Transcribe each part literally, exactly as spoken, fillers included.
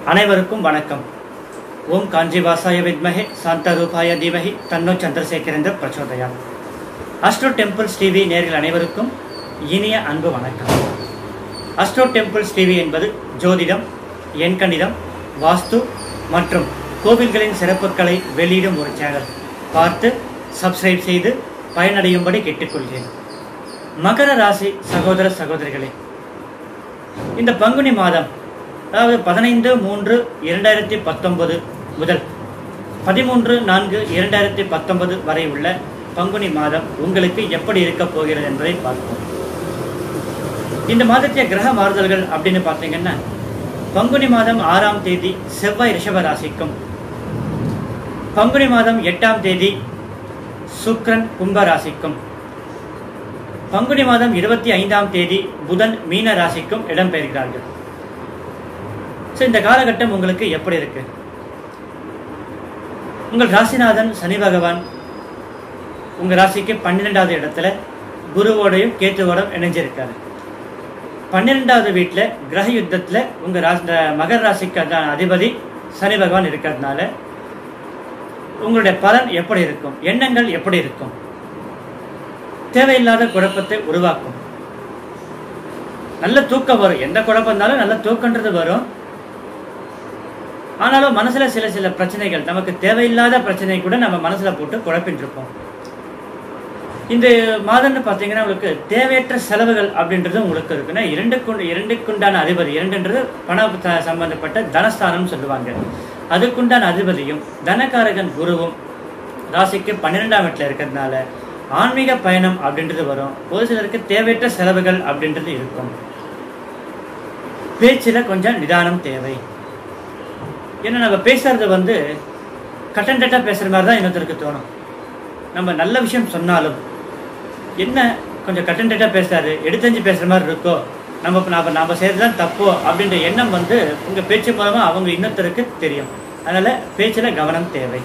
அனைவருக்கும் வணக்கம். ஓம் காஞ்சிவாசாய வித்மஹே சாந்தரூபாய தீமஹி தன்னோ சந்திரசேகரேந்திர பிரச்சோதயாத். அஸ்ட்ரோ டெம்பிள்ஸ் டிவி நேயர்கள் அனைவருக்கும் இனிய அன்பு வணக்கம். அஸ்ட்ரோ டெம்பிள்ஸ் டிவி என்பது ஜோதிடம், எண்கணிதம், வாஸ்து மற்றும் கோவில்களின் சிறப்புகளை வெளியிடும் ஒரு சேனல். பார்த்து சப்ஸ்கிரைப் செய்து பயனடையும்படி கேட்டுக்கொள்கிறேன். மகர ராசி சகோதர சகோதரிகளே, இந்த பங்குனி மாதம், அதாவது பதினைந்து மூன்று இரண்டாயிரத்தி பத்தொன்பது முதல் பதிமூன்று நான்கு இரண்டாயிரத்தி பத்தொன்பது வரை உள்ள பங்குனி மாதம் உங்களுக்கு எப்படி இருக்க போகிறது என்பதை பார்ப்போம். இந்த மாதத்திய கிரக மாறுதல்கள் அப்படின்னு பார்த்தீங்கன்னா, பங்குனி மாதம் ஆறாம் தேதி செவ்வாய் ரிஷப ராசிக்கும், பங்குனி மாதம் எட்டாம் தேதி சுக்கிரன் கும்ப ராசிக்கும், பங்குனி மாதம் இருபத்தி ஐந்தாம் தேதி புதன் மீன ராசிக்கும் இடம்பெறுகிறார்கள். ஸோ இந்த காலகட்டம் உங்களுக்கு எப்படி இருக்கு? உங்கள் ராசிநாதன் சனி பகவான் உங்கள் ராசிக்கு பன்னிரெண்டாவது இடத்துல குருவோடையும் கேத்துவோடும் இணைஞ்சிருக்காரு. பன்னிரெண்டாவது வீட்டில் கிரக யுத்தத்தில் உங்கள் ராசி மகர ராசிக்கு அதிபதி சனி பகவான் இருக்கிறதுனால உங்களுடைய பலன் எப்படி இருக்கும், எண்ணங்கள் எப்படி இருக்கும், தேவையில்லாத குழப்பத்தை உருவாக்கும். நல்ல தூக்கம் வரும், எந்த குழப்பம் இருந்தாலும் நல்ல தூக்கன்றது வரும். ஆனாலும் மனசுல சில சில பிரச்சனைகள், நமக்கு தேவையில்லாத பிரச்சனை கூட நம்ம மனசுல போட்டு குழப்பிட்டு இருப்போம். இந்த மாதம்னு பார்த்தீங்கன்னா உங்களுக்கு தேவையற்ற செலவுகள் அப்படின்றது உங்களுக்கு இருக்குன்னா, இரண்டுக்கு இரண்டுக்குண்டான அதிபதி, இரண்டுன்றது பண சம்பந்தப்பட்ட தனஸ்தானம் சொல்லுவாங்க. அதுக்குண்டான அதிபதியும் தனகாரகன் குருவும் ராசிக்கு பன்னிரெண்டாம் வீட்டில் இருக்கிறதுனால ஆன்மீக பயணம் அப்படின்றது வரும். ஒரு சிலருக்கு தேவையற்ற செலவுகள் அப்படின்றது இருக்கும். பேச்சில கொஞ்சம் நிதானம் தேவை. ஏன்னா நம்ம பேசுறது வந்து கட்டன்டா பேசுற மாதிரி தான் இன்னொருத்தருக்கு தோணும். நம்ம நல்ல விஷயம் சொன்னாலும் என்ன கொஞ்சம் கட்டன்டா பேசுறாரு, எடுத்தஞ்சு பேசுற மாதிரி இருக்கோ, நம்ம நாம நாம செய்யறதுதான் தப்போ அப்படின்ற எண்ணம் வந்து உங்க பேச்சு மூலமா அவங்க இன்னொருத்தருக்கு தெரியும். அதனால பேச்சுல கவனம் தேவை.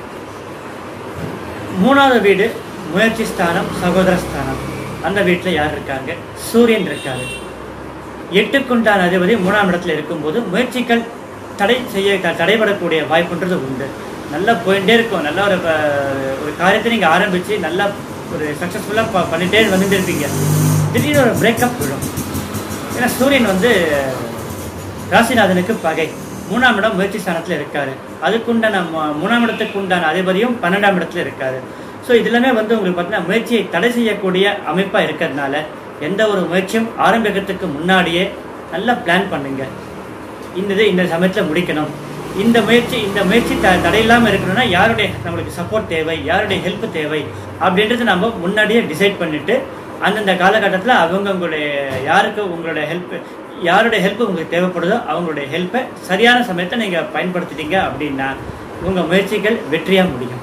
மூணாவது வீடு முயற்சி ஸ்தானம், சகோதர ஸ்தானம். அந்த வீட்டில் யார் இருக்காங்க? சூரியன் இருக்காரு. எட்டுக்குண்டான அதிபதி மூணாம் இடத்துல இருக்கும்போது முயற்சிகள் தடை செய்ய தடைபடக்கூடிய வாய்ப்புன்றது உண்டு. நல்லா போயிட்டே இருக்கும். நல்ல ஒரு ஒரு காரியத்தை நீங்கள் ஆரம்பித்து நல்லா ஒரு சக்ஸஸ்ஃபுல்லாக பண்ணிகிட்டே வந்துட்டு இருப்பீங்க. திடீர்னு ஒரு பிரேக்கப் விடும். ஏன்னா சூரியன் வந்து ராசிநாதனுக்கு பகை. மூணாம் இடம் முயற்சி ஸ்தானத்தில் இருக்காரு. அதுக்குண்டான மூணாம் இடத்துக்கு உண்டான அதிபதியும் பன்னெண்டாம் இடத்துல இருக்காரு. ஸோ இதெல்லாமே வந்து உங்களுக்கு பார்த்தீங்கன்னா முயற்சியை தடை செய்யக்கூடிய அமைப்பாக இருக்கிறதுனால எந்த ஒரு முயற்சியும் ஆரம்பிக்கிறதுக்கு முன்னாடியே நல்லா பிளான் பண்ணுங்க. இந்த இது இந்த சமயத்தில் முடிக்கணும், இந்த முயற்சி இந்த முயற்சி த தடையில்லாமல் இருக்கணும்னா யாருடைய நம்மளுக்கு சப்போர்ட் தேவை, யாருடைய ஹெல்ப் தேவை அப்படின்றது நம்ம முன்னாடியே டிசைட் பண்ணிவிட்டு அந்தந்த காலகட்டத்தில் அவங்க உங்களுடைய யாருக்கு உங்களுடைய ஹெல்ப் யாருடைய ஹெல்ப் உங்களுக்கு தேவைப்படுதோ அவங்களுடைய ஹெல்ப்பை சரியான சமயத்தை நீங்கள் பயன்படுத்திட்டீங்க அப்படின்னா உங்கள் முயற்சிகள் வெற்றியாக முடியும்.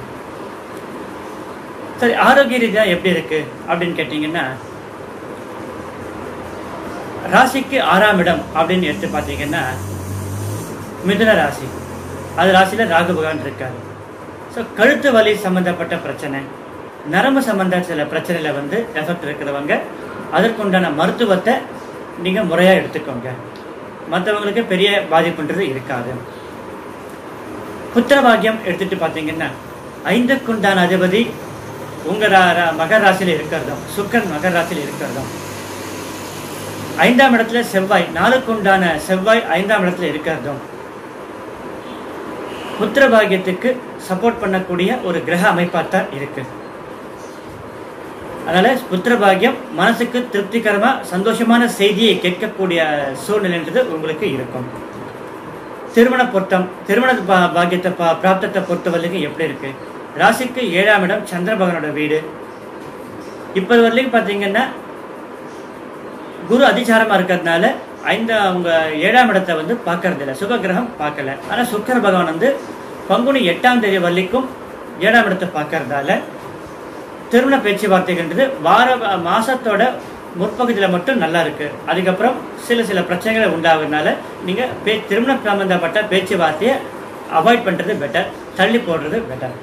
சரி, ஆரோக்கிய ரீதியாக எப்படி இருக்கு அப்படின்னு கேட்டீங்கன்னா, ராசிக்கு ஆறாம் இடம் அப்படின்னு எடுத்து பார்த்தீங்கன்னா மிதுன ராசி. அது ராசியில் ராகு பகவான் இருக்காரு. ஸோ கழுத்து வலி சம்மந்தப்பட்ட பிரச்சனை, நரம்பு சம்பந்த சில பிரச்சனையில் வந்து எஃபெக்ட் இருக்கிறவங்க அதற்குண்டான மருத்துவத்தை நீங்கள் முறையாக எடுத்துக்கோங்க. மற்றவங்களுக்கு பெரிய பாதிப்புன்றது இருக்காது. புத்திர பாக்கியம் எடுத்துட்டு பார்த்தீங்கன்னா, ஐந்துக்குண்டான அதிபதி உங்க மகர ராசியில் இருக்கிறதும் சுக்கிரன் மகர ராசியில் இருக்கிறதும், ஐந்தாம் இடத்துல செவ்வாய், நாலுக்குண்டான செவ்வாய் ஐந்தாம் இடத்துல இருக்கிறதும் புத்திர பாக்கியத்துக்கு சப்போர்ட் பண்ணக்கூடிய ஒரு கிரக அமைப்பாக தான் இருக்கு. அதனால புத்திர பாக்கியம் மனசுக்கு திருப்திகரமா சந்தோஷமான செய்தியை கேட்கக்கூடிய சூழ்நிலைன்றது உங்களுக்கு இருக்கும். திருமண பொருத்தம், திருமண பாக்கியத்தை பிராப்தத்தை பொறுத்த வரைக்கும் எப்படி இருக்கு? ராசிக்கு ஏழாம் இடம் சந்திர பகவானோட வீடு. இப்போது வரலையும் பார்த்தீங்கன்னா குரு அதிசாரமாக இருக்கிறதுனால ஐந்து அவங்க ஏழாம் இடத்தை வந்து பார்க்கறது இல்லை, சுப கிரகம் பார்க்கல. ஆனால் சுக்கிர பகவான் வந்து பங்குனி எட்டாம் தேதி வரலைக்கும் ஏழாம் இடத்தை பார்க்கறதால திருமண பேச்சுவார்த்தைகள்ன்றது வார மாசத்தோட முற்பகுதியில் மட்டும் நல்லா இருக்கு. அதுக்கப்புறம் சில சில பிரச்சனைகள் உண்டாகிறதுனால நீங்கள் பே திருமண சம்பந்தப்பட்ட பேச்சுவார்த்தையை அவாய்ட் பண்ணுறது பெட்டர், தள்ளி போடுறது பெட்டர்.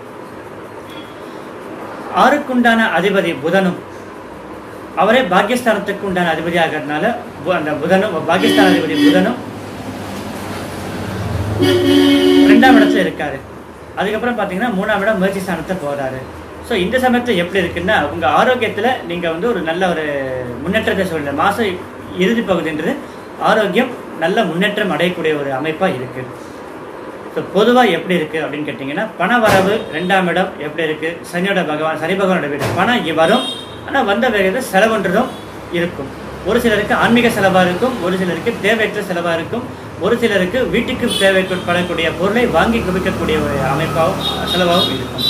ஆறுக்குண்டான அதிபதி புதனும் அவரே பாகிஸ்தானத்துக்கு உண்டான அதிபதி ஆகிறதுனால அந்த புதனும் பாகிஸ்தான் அதிபதி புதனும் ரெண்டாம் இடத்துல இருக்காரு. அதுக்கப்புறம் பார்த்தீங்கன்னா மூணாம் இடம் முயற்சி ஸ்தானத்தை போகிறாரு. ஸோ இந்த சமயத்தில் எப்படி இருக்குன்னா, உங்கள் ஆரோக்கியத்தில் நீங்கள் வந்து ஒரு நல்ல ஒரு முன்னேற்றத்தை சொல்லுங்கள். மாதம் இறுதி பகுதின்றது ஆரோக்கியம் நல்ல முன்னேற்றம் அடையக்கூடிய ஒரு அமைப்பாக இருக்குது. ஸோ பொதுவாக எப்படி இருக்குது அப்படின்னு கேட்டிங்கன்னா, பண வரவு ரெண்டாம் இடம் எப்படி இருக்குது, சனியோட பகவான் சனி பகவானோட வீடு பணம் வரும். ஆனால் வந்த வேகத்தில் செலவுன்றதும் இருக்கும். ஒரு சிலருக்கு ஆன்மீக செலவாக இருக்கும், ஒரு சிலருக்கு தேவையற்ற செலவாக இருக்கும், ஒரு சிலருக்கு வீட்டுக்கு தேவைப்படக்கூடிய பொருளை வாங்கி குவிக்கக்கூடிய ஒரு அமைப்பாகவும் செலவாகவும் இருக்கும்.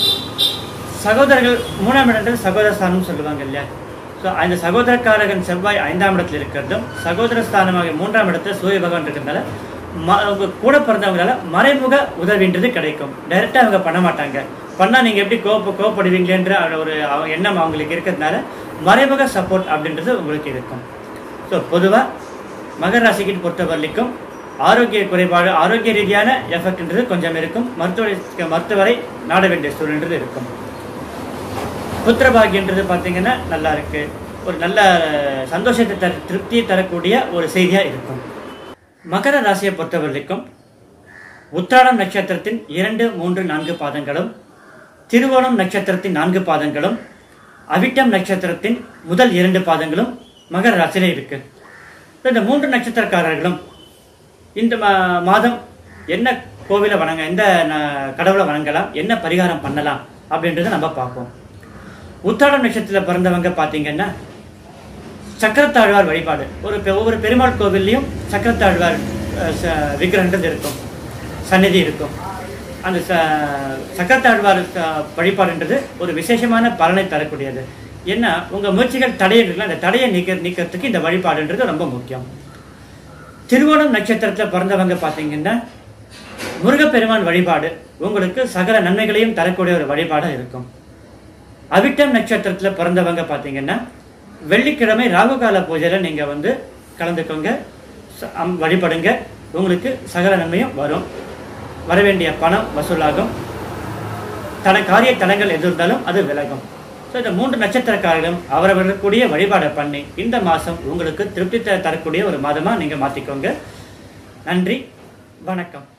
சகோதரர்கள் மூணாம் இடத்தில் சகோதர ஸ்தானம் சொல்லுவாங்க இல்லையா. ஸோ அந்த சகோதரக்காரகன் செவ்வாய் ஐந்தாம் இடத்தில் இருக்கிறதும், சகோதர ஸ்தானமாக மூன்றாம் இடத்துல சூரிய பகவான் இருக்கிறதுனால ம அவங்க கூட பிறந்தவங்களால மறைமுக உதவின்றது கிடைக்கும். டைரெக்டாக அவங்க பண்ண மாட்டாங்க. பண்ணால் நீங்கள் எப்படி கோப்ப கோவப்படுவீங்களேன்ற ஒரு எண்ணம் அவங்களுக்கு இருக்கிறதுனால மறைமுக சப்போர்ட் அப்படின்றது உங்களுக்கு இருக்கும். ஸோ பொதுவாக மகர ராசிக்கு பொறுத்த வரைக்கும் ஆரோக்கிய குறைபாடு, ஆரோக்கிய ரீதியான எஃபெக்ட்ன்றது கொஞ்சம் இருக்கும். மருத்துவ மருத்துவரை நாட வேண்டிய சூழ்நிலை இருக்கும். புத்திரபாகியன்றது பார்த்தீங்கன்னா நல்லா இருக்கு. ஒரு நல்ல சந்தோஷத்தை தர திருப்தியை தரக்கூடிய ஒரு செய்தியாக இருக்கும். மகர ராசியை பொறுத்த வரைக்கும் உத்திராடம் நட்சத்திரத்தின் இரண்டு மூன்று நான்கு பாதங்களும், திருவோணம் நட்சத்திரத்தின் நான்கு பாதங்களும், அவிட்டம் நட்சத்திரத்தின் முதல் இரண்டு பாதங்களும் மகர ராசியிலே இருக்கு. இந்த மூன்று நட்சத்திரக்காரர்களும் இந்த மாதம் என்ன கோவிலை வணங்க, எந்த கடவுளை வணங்கலாம், என்ன பரிகாரம் பண்ணலாம் அப்படின்றத நம்ம பார்ப்போம். உத்திராடம் நட்சத்திரத்தில் பிறந்தவங்க பார்த்தீங்கன்னா சக்கரத்தாழ்வார் வழிபாடு. ஒரு ஒவ்வொரு பெருமாள் கோவில்லையும் சக்கரத்தாழ்வார் விக்கிரகங்கள் இருக்கும், சந்நிதி இருக்கும். அந்த ச சக்கரத்தாழ்வார் வழிபாடுன்றது ஒரு விசேஷமான பலனை தரக்கூடியது. ஏன்னா உங்கள் முயற்சிகள் தடையில அந்த தடையை நீக்க நீக்கிறதுக்கு இந்த வழிபாடுன்றது ரொம்ப முக்கியம். திருவோணம் நட்சத்திரத்தில் பிறந்தவங்க பார்த்தீங்கன்னா முருகப்பெருமான் வழிபாடு உங்களுக்கு சகல நன்மைகளையும் தரக்கூடிய ஒரு வழிபாடாக இருக்கும். அவிட்டம் நட்சத்திரத்தில் பிறந்தவங்க பார்த்தீங்கன்னா வெள்ளிக்கிழமை ராகுகால பூஜையில் நீங்கள் வந்து கலந்துக்கோங்க, வழிபடுங்க. உங்களுக்கு சகல நன்மையும் வரும். வரவேண்டிய பணம் வசூலாகும். தன காரிய தடங்கள் எது இருந்தாலும் அது விலகும். ஸோ இந்த மூன்று நட்சத்திரக்காரர்களும் அவரவர்களுக்குரிய வழிபாடை பண்ணி இந்த மாதம் உங்களுக்கு திருப்தி தரக்கூடிய ஒரு மாதமாக நீங்கள் மாற்றிக்கோங்க. நன்றி, வணக்கம்.